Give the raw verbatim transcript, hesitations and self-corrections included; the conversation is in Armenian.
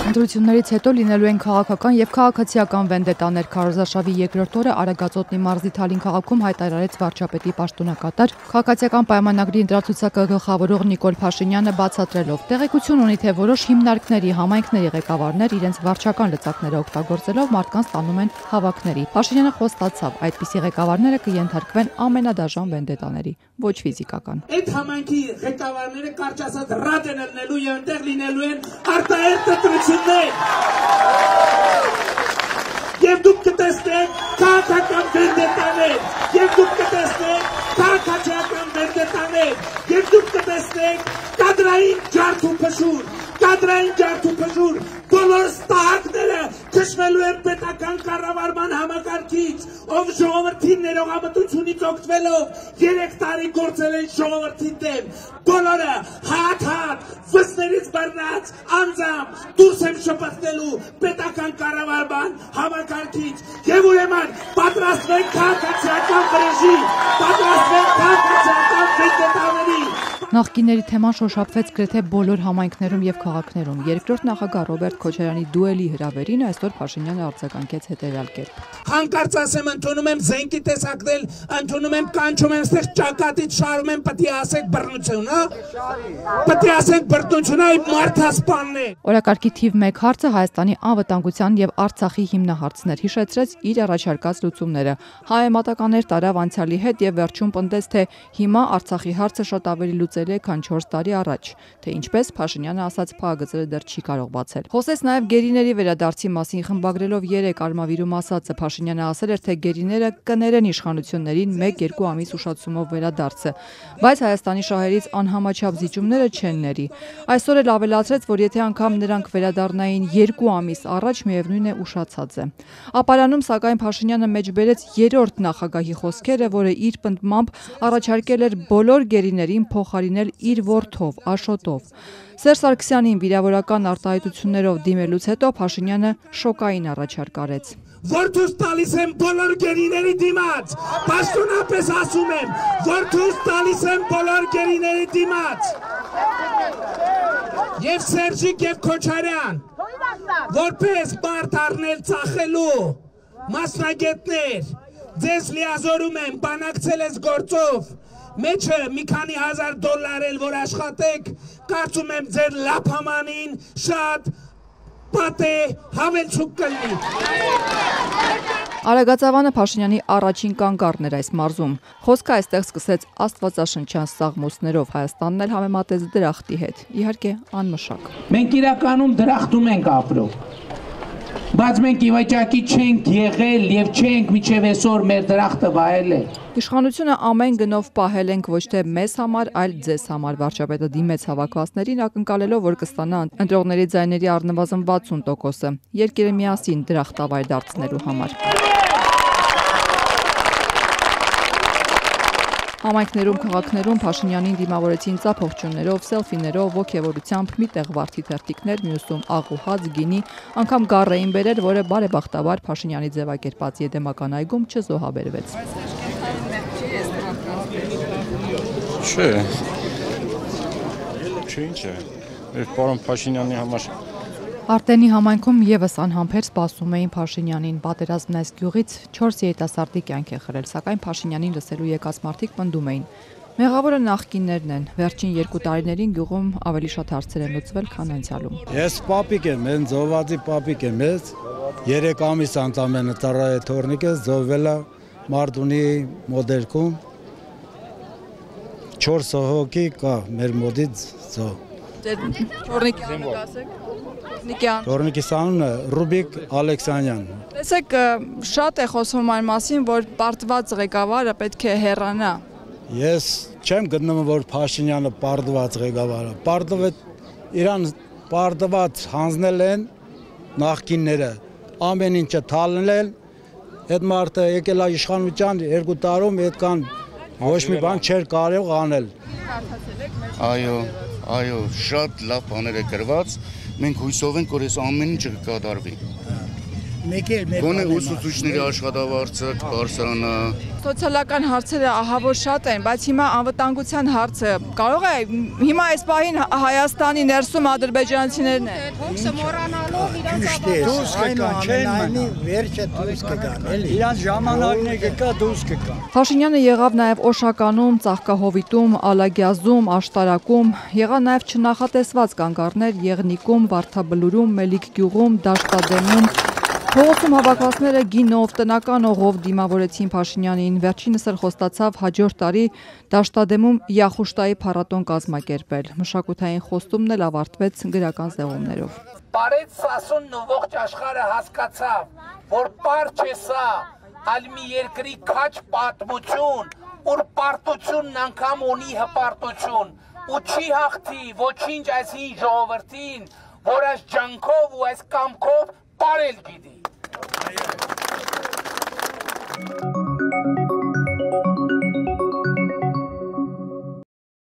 Ընտրություններից հետո լինելու են քաղաքական եւ քաղաքացիական վենդետաներ։ Քարոզարշավի երկրորդ օրը Արագածոտնի մարզի Թալին քաղաքում հայտարարեց վարչապետի պաշտոնակատար քաղաքացիական պայմանագրի ընտրացուցակը գլխավորող Նիկոլ Փաշինյանը, բացատրելով տեղեկություն ունի, թե որոշ հիմնարկների, համայնքների ղեկավարներ իրենց վարչական լծակները օգտագործելով մարդկանց տանում են հավաքների։ Փաշինյանը խոստացավ, այդպիսի ղեկավարները կենթարկվեն ամենադաժան վենդետաների, ոչ ֆիզիկական։ Այդ համայնքի ղեկավարները կարճ ասած ռադ են ելնելու եւ այնտեղ լինելու են արտահայտ դրություններ։ Եվ դուք կտեսնեք քաղաքական վենդետաներ, եւ դուք կտեսնեք քաղաքացիական վենդետաներ, եւ դուք կտեսնեք կադրային ջարդ ու փշուր, կադրային ջարդ ու փշուր, բոլոր ստահակները քշվելու են պետական կառավարման համակարգից, ով ժողովրդի ներողամտությունից օգտվելով երեք տարի գործել են ժողովրդի դեմ, բոլորը հատ-հատ, վսներից բռնած, անձամբ դուրս եմ շպրտելու պետական կառավարման համակարգից, եւ ուրեմն պատրաստվենք քաղաքացիական վրեժի, պատրաստվենք քաղաքացիական վենդետաների։ Նախկինների թեման շոշափվեց գրեթե բոլոր համայնքներում եւ քաղաքներում։ Երկրորդ նախագահ Ռոբերտ Քոչարյանի դուելի հրավերին այսօր Փաշինյանը արձագանքեց հետեւյալ կերպ. Հանկարծ ասեմ, ընդունում եմ զենքի տեսակներ, ընդունում եմ կանչում եմ ստեղ ճակատից շարում եմ, պետք է ասեք բռնություն, հա։ Պետք է ասեք բռնություն, այ մարդասպանն է։ Օրակարգի թիվ մեկ հարցը Հայաստանի անվտանգության եւ Արցախի հիմնահարցն էր, հիշեցրեց իր առաջարկած լուծումները։ Հայեմատականներ տարավ անցյալի հետ եւ վերջում պնդեց, թե հիմա Արցախի հարցը շատ ավելի լուծելի է, քան չորս տարի առաջ, թե ինչպես Փաշինյանը ասաց, փակագծերը դեռ չի կարող բացել։ Խոսեց նաեւ գերիների վերադարձի մասին, խմբագրելով երեք արմավիրում ասածը։ Փաշինյանը ասել էր, թե գերիները կներեն իշխանություններին մեկ-երկու ամիս ուշացումով վերադարձը, բայց Հայաստանի շահերից անհամաչափ զիջումները չեն ների։ Այսօր էլ ավելացրեց, որ եթե անգամ նրանք վերադառնային երկու ամիս առաջ, միևնույն է ուշացած է։ Ապարանում սակայն Փաշինյանը մեջբերեց երրորդ նախագահի խոսքերը, որը իր պնդմամբ առաջարկել էր բոլոր գերիներին փոխարինել իր որդով Աշոտով։ Սերժ Սարգսյանին վիրավորական արտահայտություններով դիմելուց հետո Փաշինյանը շոկային առաջարկ արեց։ Որդուս տալիս եմ բոլոր գերիների դիմաց, պաշտոնապես ասում եմ, որդուս տալիս եմ բոլոր գերիների դիմաց։ Եվ Սերժիկ եւ Քոչարյան, որպես մարդ առնել ծախելու մասնագետներ, ձեզ լիազորում եմ, բանակցել ես գործով, մեջը մի քանի հազար դոլար էլ որ աշխատեք, կարծում եմ ձեր լափամանին շատ պատե հավելցուկ կլինի։ Արագածավանը Փաշինյանի առաջին կանգառն էր այս մարզում։ Խոսքը այստեղ սկսեց աստվածաշնչյան սաղմոսներով, Հայաստանն էլ համեմատեց դրախտի հետ, իհարկե անմշակ։ Մենք իրականում դրախտում ենք ապրում, բայց մենք ի վիճակի չենք եղել եւ չենք մինչեւ այսօր մեր դրախտը վայելել։ Իշխանությունը ամեն գնով պահել ենք ոչ թե մեզ համար, այլ ձեզ համար, վարչապետը դիմեց հավաքվածներին, ակնկալելով, որ կստանա ընտրողների ձայների առնվազն վաթսուն տոկոսը, երկիրը միասին դրախտավայր դարձնելու համար։ Համայնքներում, քաղաքներում Փաշինյանին դիմավորեցին ծափողջուններով, սելֆիներով, ոգևորությամբ, մի տեղ վարդի թերթիկներ, մյուսում աղուհաց, գինի, անգամ գառ էին բերել, որը բարեբախտաբար Փաշինյանի ձևակերպած Եդեմական այգում չզոհաբերվեց։ Չէ, չէ ինչ է, մեր պարոն Փաշինյանի համար։ Արտենի համայնքում եւս անհամբեր սպասում էին Փաշինյանին։ Պատերազմն այս գյուղից չորս երիտասարդի կյանք է խրել, սակայն Փաշինյանին լսելու եկած մարդիկ պնդում էին. Մեղավորը նախկիններն են, վերջին երկու տարիներին գյուղում ավելի շատ հարցեր են լուծվել, քան անցյալում։ Ես պապիկ եմ, են զոհվածի պապիկ եմ, ես երեք ամիս անցամենը ծառայ թորնիկը զոհվել է Մարտունի մոդերքում, չորս հոգի կա մեր մոտից զոհ։ Թորնիկի անունը ասեք։ Թորնիկի անունը Ռուբիկ Ալեքսանյան։ Տեսեք, շատ է խոսում այն մասին, որ պարտված ղեկավարը պետք է հեռանա։ Ես չեմ գտնում, որ Փաշինյանը պարտված ղեկավարը, պարտված իրան պարտված հանձնել են նախկինները, ամեն ինչը թալնել, այդ մարդը եկել է իշխանության երկու տարում այդքան ոչ մի բան չէր կարող անել։ Այո, այո, շատ լավ բաներ է գրված, մենք հույսով ենք, որ այս ամեն ինչը կկատարվի։ Գոնե ուսուցիչների աշխատավարձը, բարձրանա։ Սոցիալական հարցերը ահավոր շատ են, բայց հիմա անվտանգության հարցը կարող է հիմա այս պահին Հայաստանի ներսում ադրբեջանցիներն են։ Հոգսը մոռանալով իրանց դուրս կգան, չեն մնա, վերջը դուրս կգան, էլի։ Իրանց ժամանակն է կգա, դուրս կգան։ Փաշինյանը եղավ նաև Օշականում, Ծաղկահովիտում, Ալագյազում, Աշտարակում, եղավ նաև չնախատեսված կանգառներ Եղնիկում, Վարդաբլուրում, Մելիք գյուղում, Դաշտադեմում։ Փողոցում հավաքվածները գինով, տնական օղով դիմավորեցին Փաշինյանին, վերջինս էլ խոստացավ հաջորդ տարի Դաշտադեմում Յախուշտայի փառատոն կազմակերպել։ Մշակութային խոստումն էլ ավարտվեց գրական զեղումներով։ Բարեց Սասունն ու ողջ աշխարհը հասկացավ, որ պարչ է սա, այլ մի երկրի քաչ պատմություն, ուր պարտությունն անգամ ունի հպարտություն, ու չի հաղթի ոչինչ այս հին ժողովրդին, որ այս ջանքով ու այս կամքով Parel gidi.